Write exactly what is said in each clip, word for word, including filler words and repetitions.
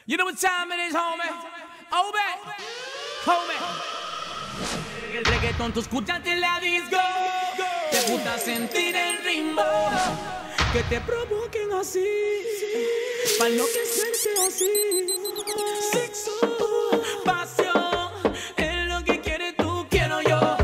You know what time it is, homie? Oh, baby, homie. El reggaetón tú escuchas en la disco. Te gusta sentir el ritmo que te provoquen así, para enloquecerte así. Sexo, pasión, es lo que quieres tú, quiero yo.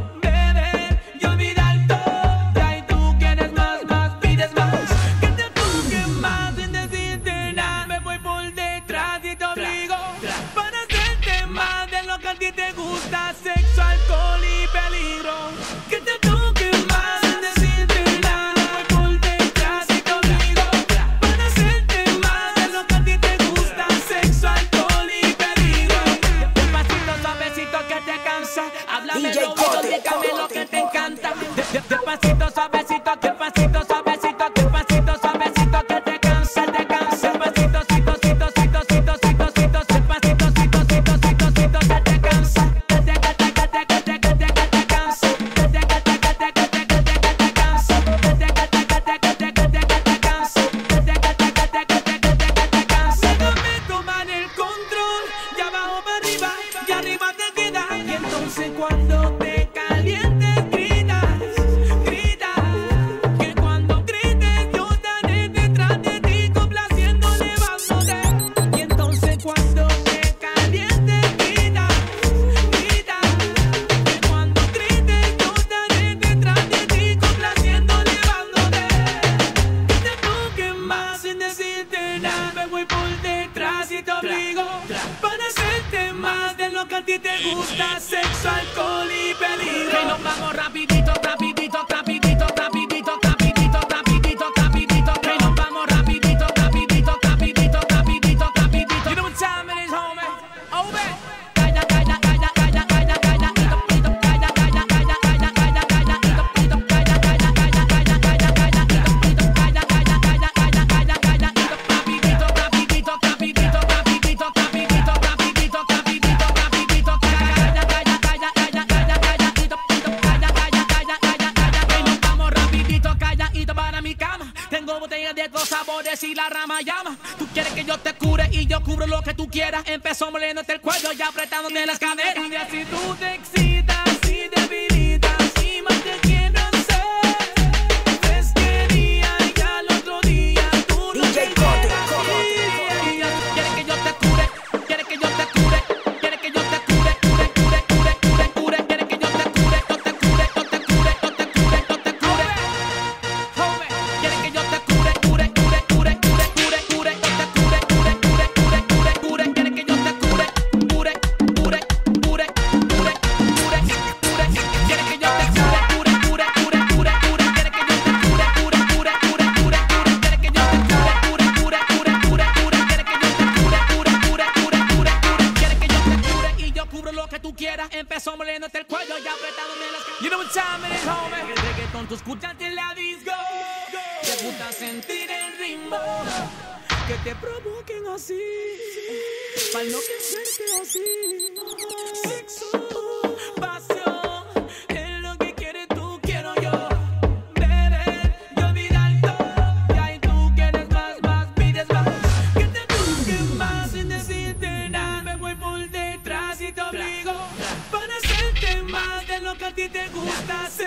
Beber y olvidar todo. Y tú quieres más, más, pides más. Que te toque más sin decirte nada. Me voy por detrás y te obligo para hacerte más de lo que a ti te gusta. Sexo, alcohol y peligro. Que te toque más sin decirte nada. Me voy por detrás y te obligo para hacerte más de lo que a ti te gusta. Sexo, alcohol y peligro. Despacito, suavecito que te cansa. Háblame D J lo Cote, dígame lo Cote, que te Cote. encanta. De- de- Despacito, suavecito, que pasito, suavecito, que pasito, suavecito que te cansa, te cansa. Despacito, cito, cito, cito, cito, cito, cito, despacito, cito, cito, cito, cito, que te cansa. Que te, que te, que te, que te, que te, que te cansa. Que te, que te, que te, que te, que te, que te cansa. Que te, que te, que te, que te, que te, que te cansa. Que te, que te, que te, que te, que te, que te cansa. Déjame tomar el control, de abajo para arriba, y arriba te queda. Y entonces cuando te calientes gritas, gritas, que cuando grites yo estaré detrás de ti complaciendo, levándote. Y entonces cuando te calientes gritas, gritas, que cuando grites yo estaré detrás de ti complaciendo, levándote. Que te toque más sin decirte nada. Me voy por detrás y te obligo para hacerte más de lo que a ti te gusta. Sexo, alcohol y peligro. Y nos vamos rapidito, rapidito, rapidito, rapidito, rapidito, rapidito, rapidito. Y nos vamos rapidito, rapidito, rapidito, rapidito, rapidito. You know what time it is, homie? Oh, man. Calla, calla, calla, calla, calla, calla, ito, ito, calla, calla, calla, calla, calla, calla, ito, ito, calla, calla, calla, calla, calla, calla, ito, ito, calla, calla, calla, calla, calla, calla, ito, rapidito, rapidito, rapidito, rapidito, rapidito, rapidito, rapidito, rapidito, calla, calla, calla, calla, calla, calla, ito, ito, calla, calla, calla, calla, calla, y nos vamos rapidito, calladito para mi cama. Tengo botellas de dos sabores y la rama llama. Tú quieres que yo te cure y yo cubro lo que tú quieras. Empezó moliéndote el cuello y apretándote las caderas. Y así tú te excitas y debilitas y más te quiero hacer. Fresquería y al otro día tú no D J te Cote, quedas. Cote, Quieres que yo te cure, quieres que yo te cure, quieres que yo te cure, cure, cure, cure, cure, cure, quieres que yo te cure, yo te cure, yo te cure, yo te cure, yo te cure. Homie, quieres que yo te cure, cure, cure, cure, cure, cure, cure, yo te cure, cure, cure, cure, cure, cure, quieres que yo te cure, cure, cure, cure, cure, cure, cure, quieres que yo te cure, cure, cure, cure, cure, cure, quieres que yo te cure, cure, cure, cure, cure, cure, quieres que yo te cure, cure, cure, cure, cure, cure, quieres que yo te cure, cure, cure, cure, cure, cure, quieres que yo te cure y yo cubro lo que tú quieras. Empezó moliéndote el cuello y apretándome las caderas. You know what time it is, homie? El reggaetón tú escuchas en la disco. Te gusta sentir el ritmo que te provoquen así, para enloquecerte así. Sexo, pasión, es lo que quieres tú, quiero yo. Beber y olvidar todo. Y ahí tú quieres más, más, pides más. Que te toque más sin decirte nada. Me voy por detrás y te obligo para hacerte más de lo que a ti te gusta.